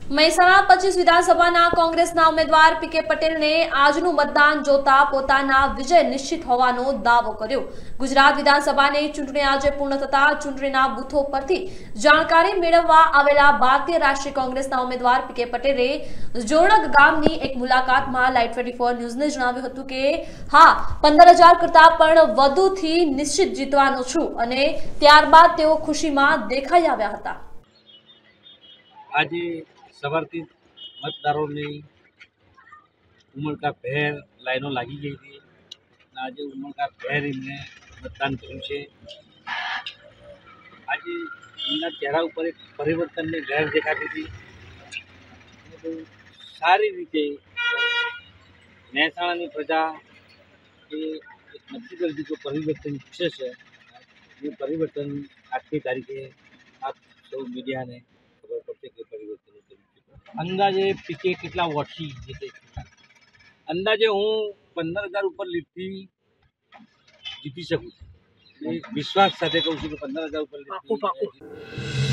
મહેસાણા 25 વિધાનસભાના કોંગ્રેસના ઉમેદવાર પીકે પટેલને આજનું મતદાન જોતા પોતાના વિજય નિશ્ચિત હોવાનો દાવો કર્યો। ગુજરાત વિધાનસભાની ચૂંટણી આજે પૂર્ણ થતા ચૂંટણીના બૂથો પરથી જાણકારી મેળવવા આવેલા ભારતીય રાષ્ટ્રીય કોંગ્રેસના ઉમેદવાર પીકે પટેલે જોરણક ગામની એક મુલાકાતમાં લાઈવ 24 ન્યૂઝને જણાવ્યું હતું કે હા 15,000 કરતાં પણ વધુથી નિશ્ચિત જીતવાનો છું અને ત્યારબાદ તેઓ ખુશીમાં દેખાઈ આવ્યા હતા। આજે સવારથી મતદારોની ઉમળકાભેર લાઈનો લાગી ગઈ હતી। આજે ઉમળકાભેર એમને મતદાન કર્યું છે। આજે એમના ચહેરા ઉપર એક પરિવર્તનની લહેર દેખાતી હતી। બહુ સારી રીતે મહેસાણાની પ્રજા એ નક્કી કરી દીધું પરિવર્તન ઈચ્છે છે। એ પરિવર્તન આજની તારીખે આપ સૌ મીડિયાને ખબર પડશે કે પરિવર્તન અંદાજે પીકે કેટલા વોટથી જીતે? અંદાજે હું 15,000 ઉપર લીડથી જીતી શકું છું। વિશ્વાસ સાથે કહું છું કે 15,000 ઉપર લીડથી